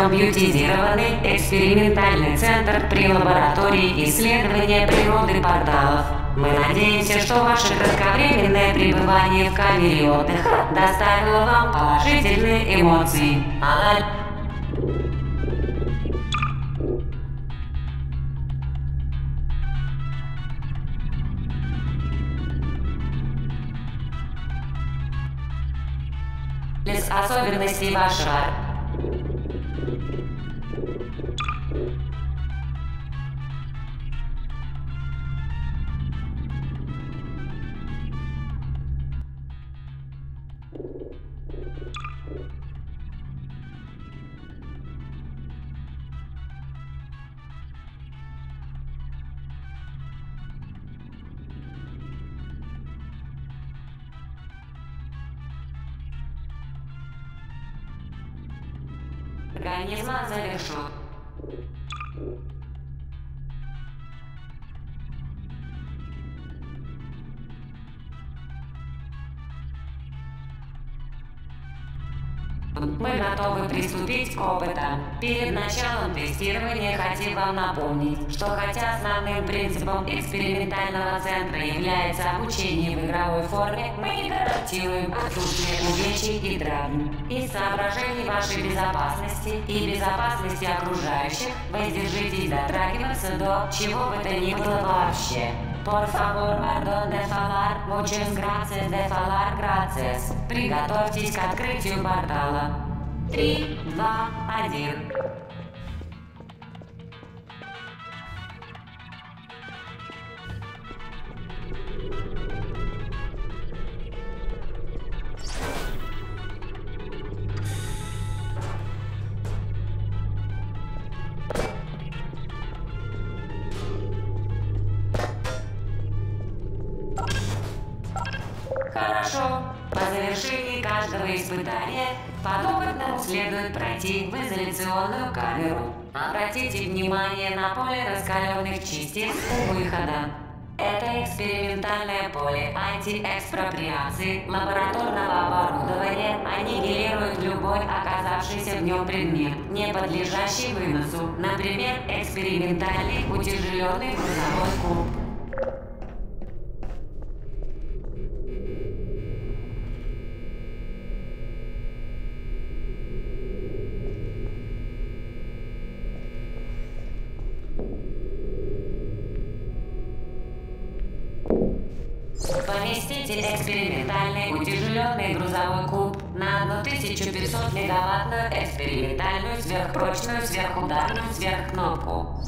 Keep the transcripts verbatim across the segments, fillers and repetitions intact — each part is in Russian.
компьютеризированный экспериментальный центр при лаборатории исследования природы порталов. Мы надеемся, что ваше кратковременное пребывание в камере отдыха доставило вам положительные эмоции. Алаль. Без особенностей вашего... Организма завершен. Мы готовы приступить к опытам. Перед началом тестирования хотим вам напомнить, что хотя основным принципом экспериментального центра является обучение в игровой форме, мы не гарантируем отсутствие увечий и травм. Из соображений вашей безопасности и безопасности окружающих воздержитесь дотрагиваться до чего бы то ни было вообще. Por favor, pardon de falar, muchas gracias de falar, gracias. Приготовьтесь к открытию портала. Три, два, один. Хорошо. По завершении каждого испытания подопытному следует пройти в изоляционную камеру. Обратите внимание на поле раскаленных частиц у выхода. Это экспериментальное поле антиэкспроприации лабораторного оборудования аннигилирует любой оказавшийся в нем предмет, не подлежащий выносу, например, экспериментальный утяжеленный грузовой куб. Поместите экспериментальный утяжеленный грузовой куб на одну тысячу пятьсот мегаваттную экспериментальную сверхпрочную сверхударную сверхкнопку.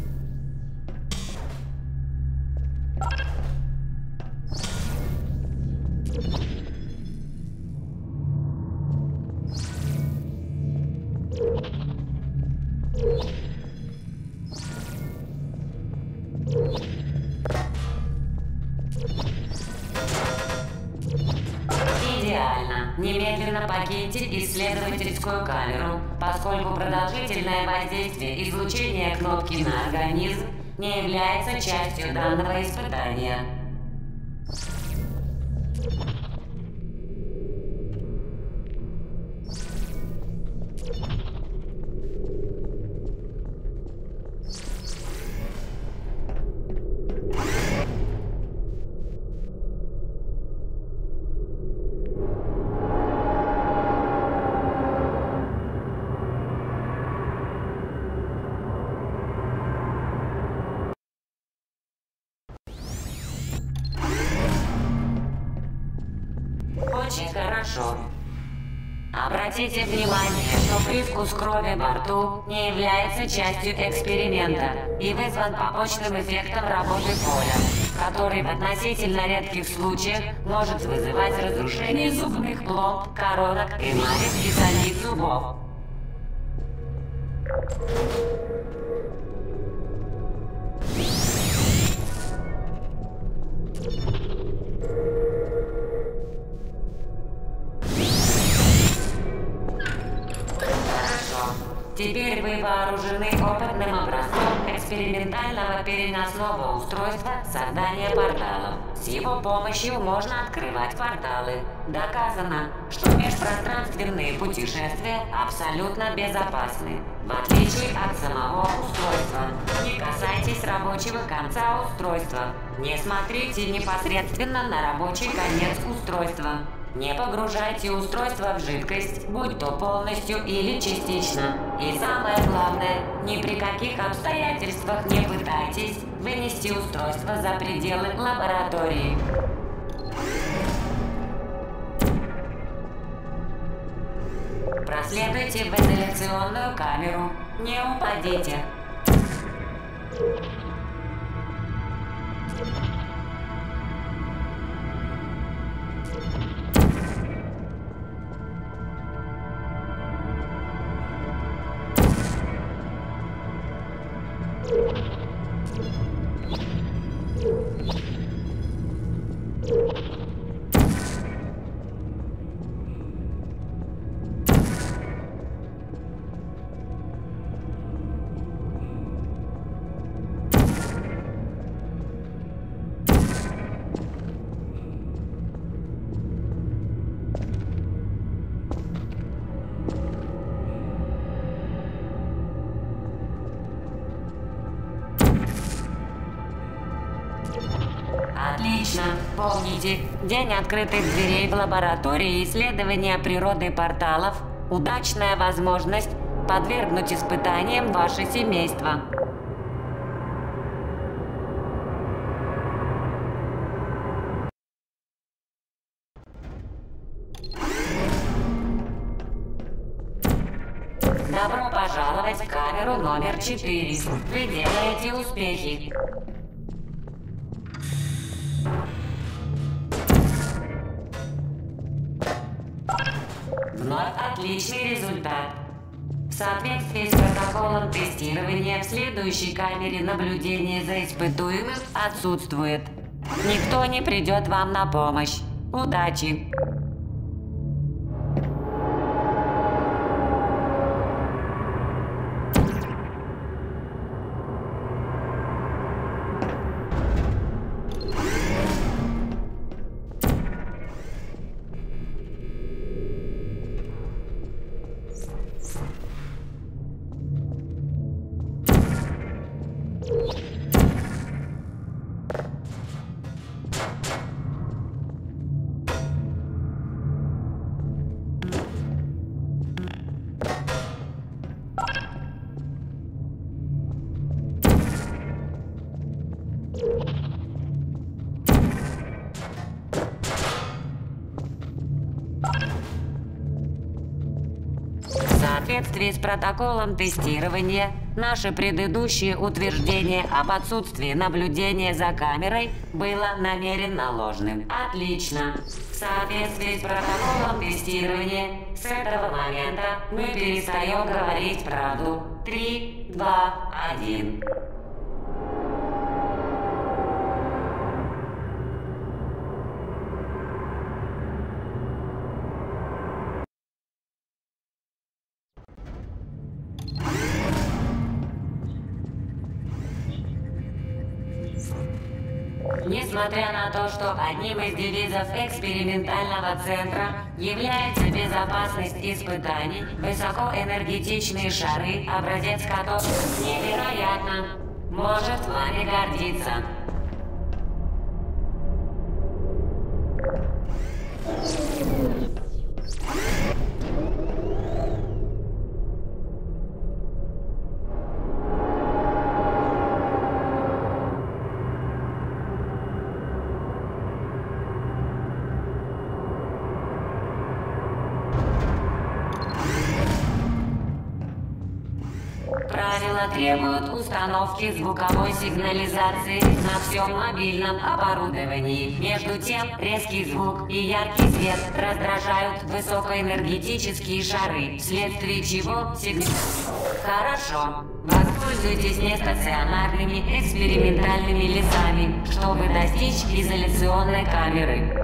Идеально. Немедленно покиньте исследовательскую камеру, поскольку продолжительное воздействие излучения кнопки на организм не является частью данного испытания. Очень хорошо. Обратите внимание, что привкус крови во рту не является частью эксперимента и вызван побочным эффектом работы поля, который в относительно редких случаях может вызывать разрушение зубных пломб, коронок, эмали и самих зубов. Теперь вы вооружены опытным образцом экспериментального переносного устройства создания порталов. С его помощью можно открывать порталы. Доказано, что межпространственные путешествия абсолютно безопасны. В отличие от самого устройства, не касайтесь рабочего конца устройства. Не смотрите непосредственно на рабочий конец устройства. Не погружайте устройство в жидкость, будь то полностью или частично. И самое главное, ни при каких обстоятельствах не пытайтесь вынести устройство за пределы лаборатории. Проследуйте в изоляционную камеру. Не упадите. Отлично. Помните, день открытых дверей в лаборатории исследования природы порталов – удачная возможность подвергнуть испытаниям ваше семейство. Добро пожаловать в камеру номер четыре. Вы делаете успехи. Вновь отличный результат. В соответствии с протоколом тестирования в следующей камере наблюдения за испытуемым отсутствует. Никто не придет вам на помощь. Удачи! В соответствии с протоколом тестирования, наше предыдущее утверждение об отсутствии наблюдения за камерой было намеренно ложным. Отлично. В соответствии с протоколом тестирования, с этого момента мы перестаем говорить правду. Три, два, один. Несмотря на то, что одним из девизов экспериментального центра является безопасность испытаний, высокоэнергетичные шары, образец которых невероятно, может вами гордиться. Правила требуют установки звуковой сигнализации на всем мобильном оборудовании. Между тем, резкий звук и яркий свет раздражают высокоэнергетические шары, вследствие чего сигнал... Хорошо. Воспользуйтесь нестационарными экспериментальными лесами, чтобы достичь изоляционной камеры.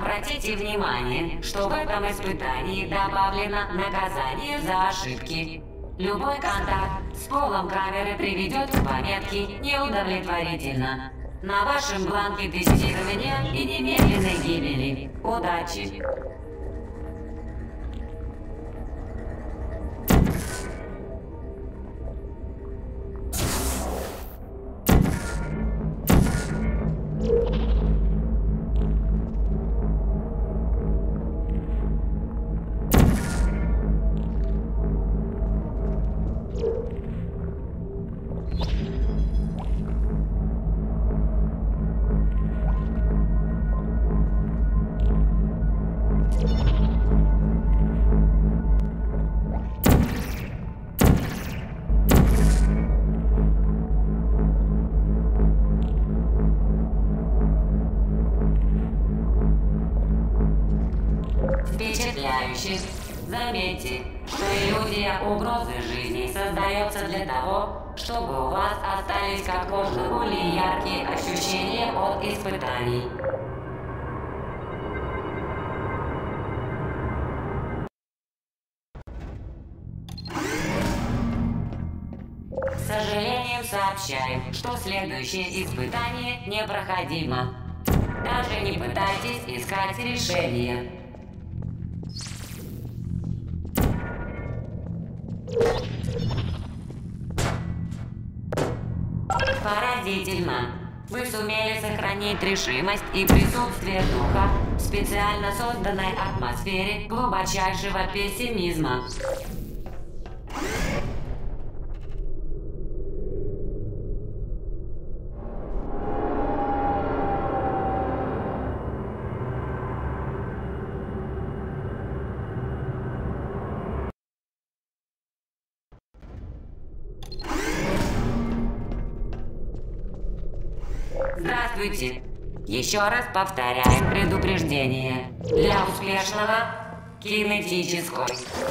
Обратите внимание, что в этом испытании добавлено наказание за ошибки. Любой контакт с полом камеры приведет к пометке «Неудовлетворительно» на вашем бланке тестирования и немедленной гибели. Удачи! Впечатляюще. Заметьте, что иллюзия угрозы жизни создается для того, чтобы у вас остались как можно более яркие ощущения от испытаний. К сожалению, сообщаем, что следующее испытание непроходимо. Даже не пытайтесь искать решение. Поразительно! Вы сумели сохранить решимость и присутствие духа в специально созданной атмосфере глубочайшего пессимизма. Здравствуйте! Еще раз повторяем предупреждение. Для успешного кинетической.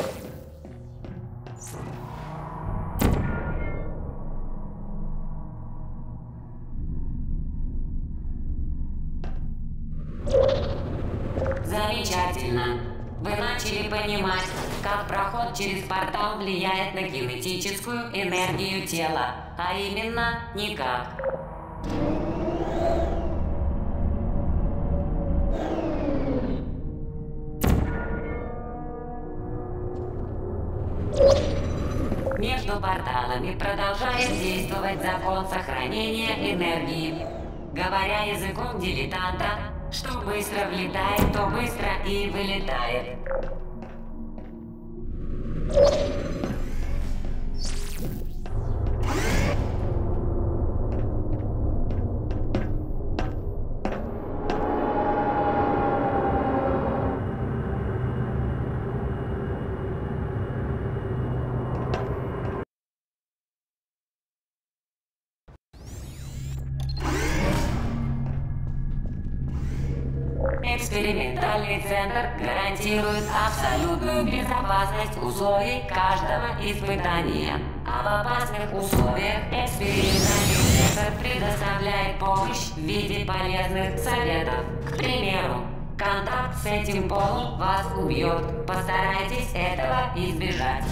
Замечательно. Вы начали понимать, как проход через портал влияет на кинетическую энергию тела, а именно никак. Между порталами продолжает действовать закон сохранения энергии. Говоря языком дилетанта, что быстро влетает, то быстро и вылетает. Экспериментальный центр гарантирует абсолютную безопасность условий каждого испытания. А в опасных условиях экспериментальный центр предоставляет помощь в виде полезных советов. К примеру, контакт с этим полом вас убьет. Постарайтесь этого избежать.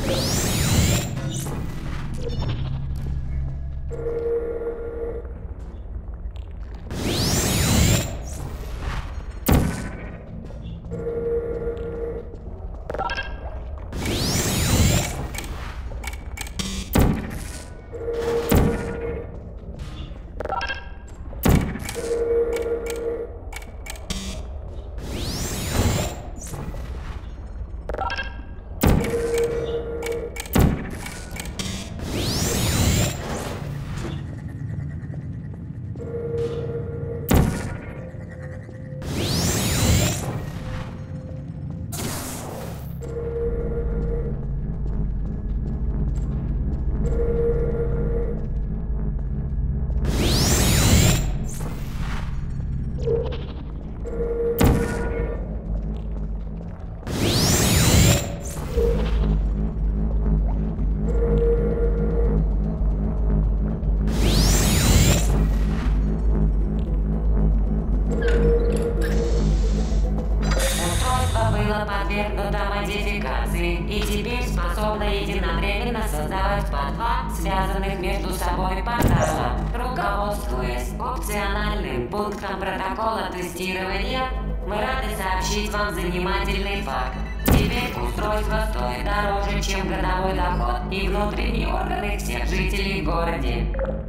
связанных между собой порталов. Руководствуясь опциональным пунктом протокола тестирования, мы рады сообщить вам занимательный факт. Теперь устройство стоит дороже, чем годовой доход и внутренние органы всех жителей в городе.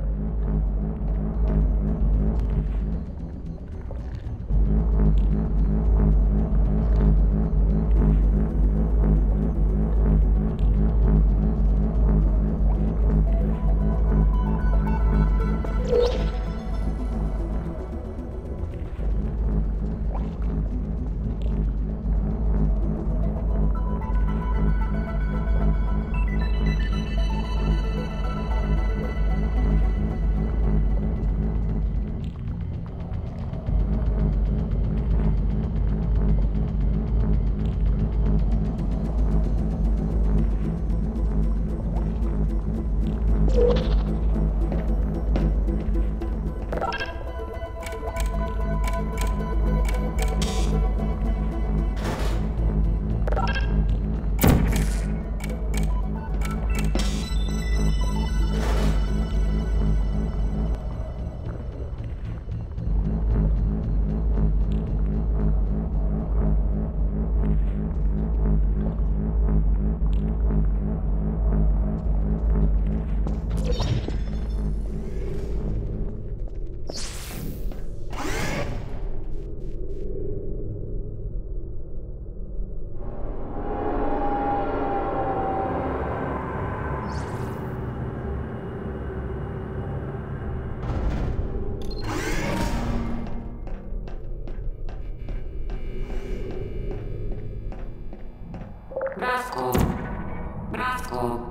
Броску. Броску.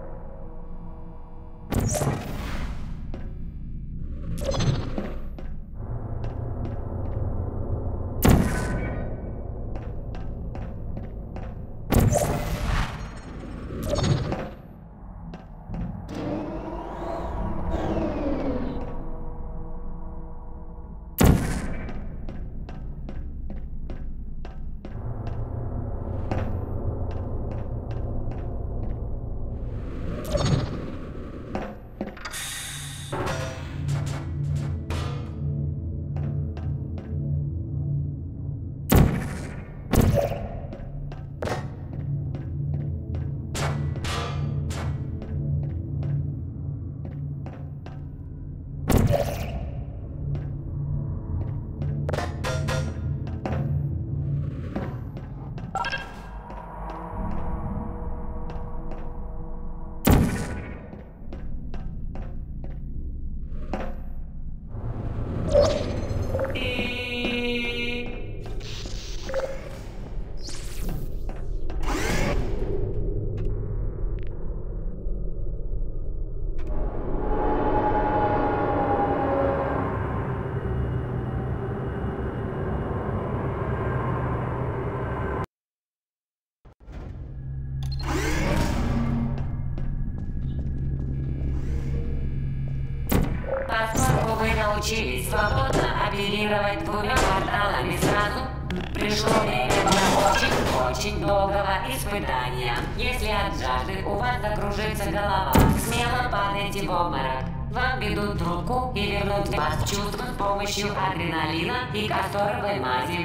Поскольку вы научились свободно оперировать двумя порталами сразу, пришло время для очень-очень долгого испытания. Если от жажды у вас закружится голова, смело падайте в обморок. Вам ведут трубку и вернут вас в чувство с помощью адреналина и касторовой мази.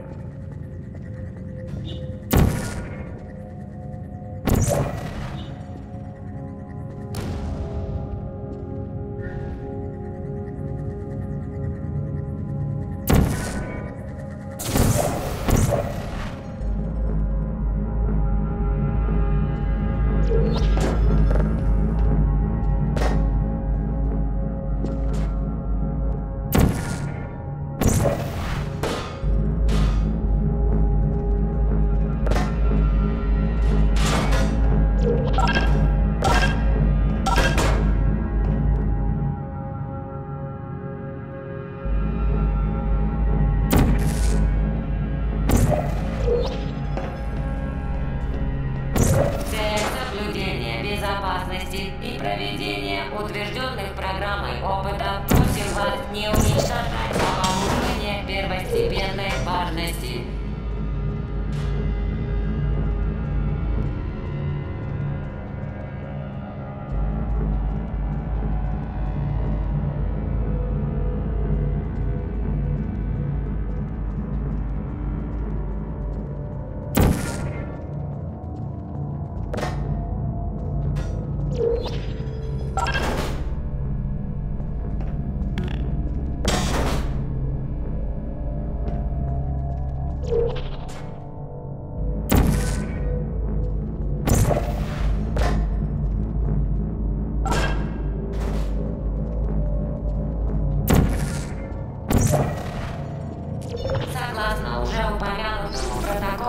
Безопасности и проведения утвержденных программой опыта просим вас не уничтожать оборудование первостепенной важности.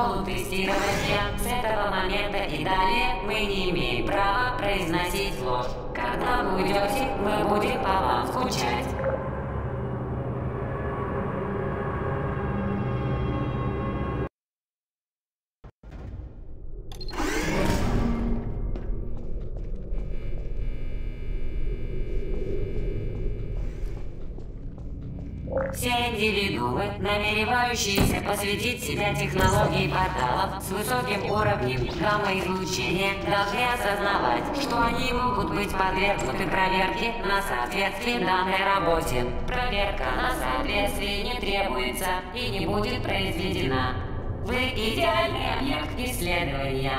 протоколу тестирования с этого момента и далее мы не имеем права произносить ложь. Когда вы уйдете, мы будем по вам скучать. Все индивидуумы, намеревающиеся посвятить себя технологии порталов с высоким уровнем гамма-излучения, должны осознавать, что они могут быть подвергнуты проверке на соответствие данной работе. Проверка на соответствие не требуется и не будет произведена. Вы идеальный объект исследования.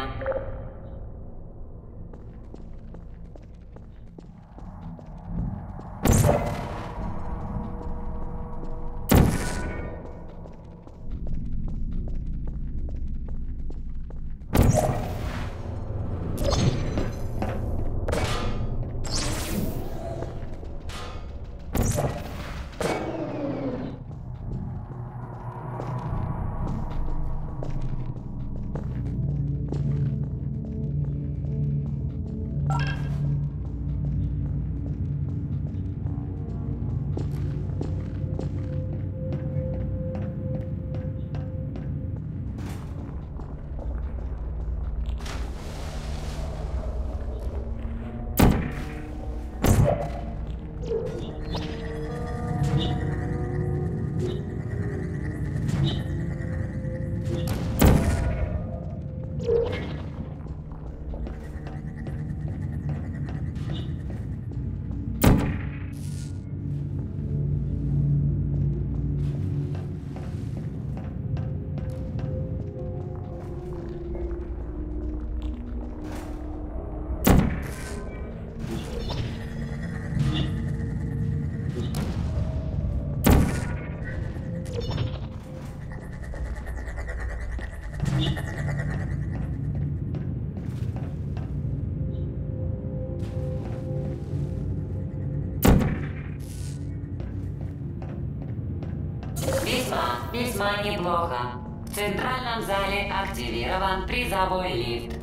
Весьма, весьма неплохо. В центральном зале активирован призовой лифт.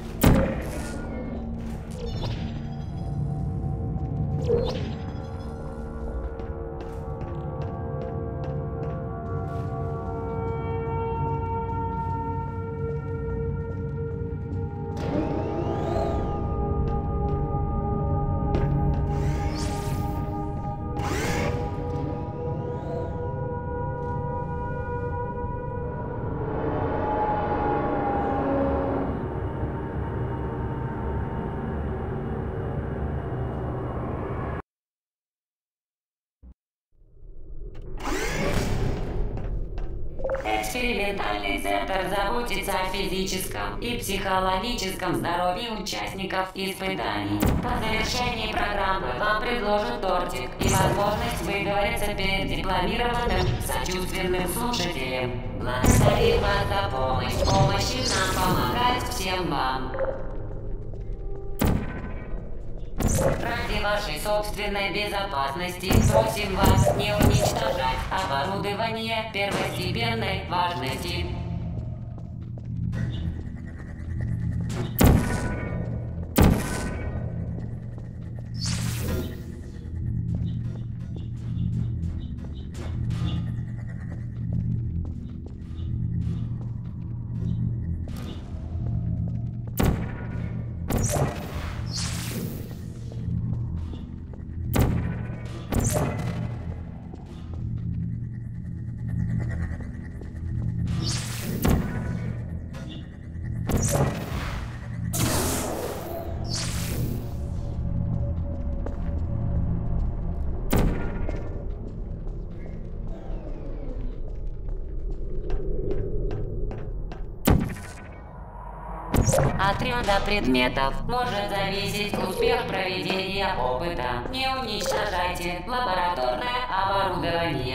Экспериментальный центр заботится о физическом и психологическом здоровье участников испытаний. По завершении программы вам предложат тортик и возможность выговориться перед дипломированным, сочувственным слушателем. Благодарим вас за помощь. Помощи нам помогать всем вам. Ради вашей собственной безопасности просим вас не уничтожать оборудование первостепенной важности. От ряда предметов может зависеть успех проведения опыта. Не уничтожайте лабораторное оборудование.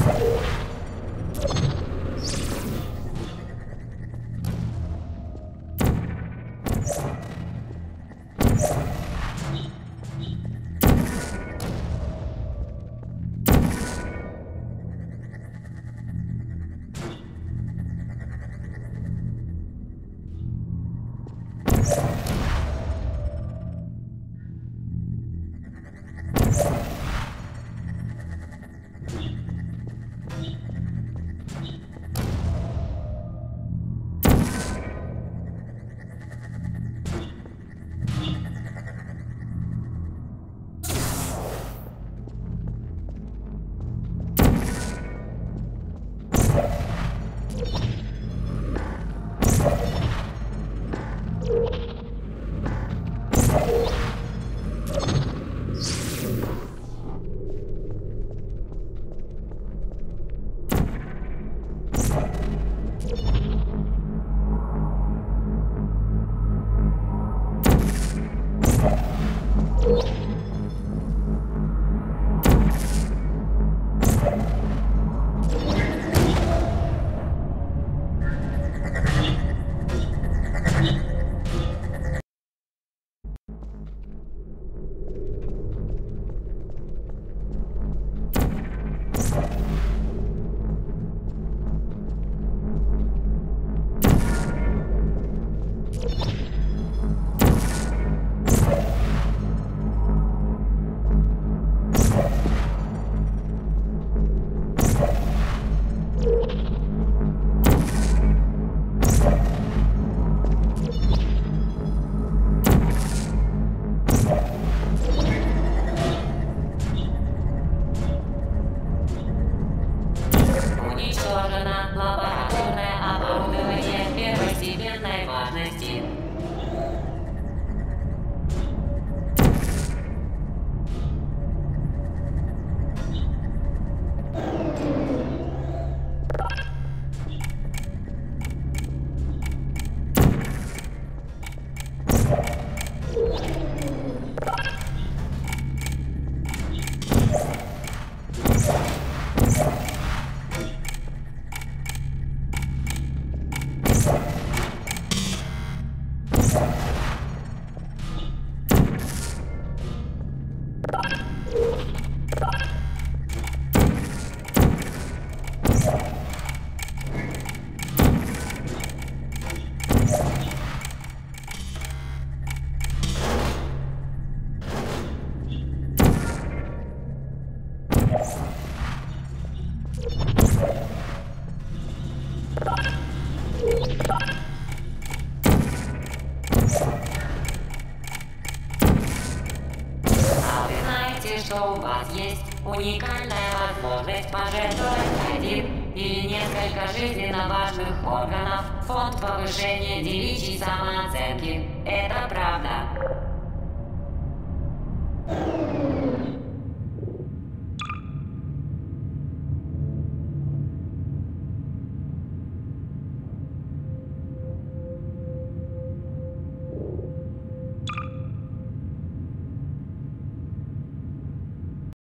Что у вас есть уникальная возможность пожертвовать один или несколько жизненно важных органов в фонд повышения девичьей самооценки.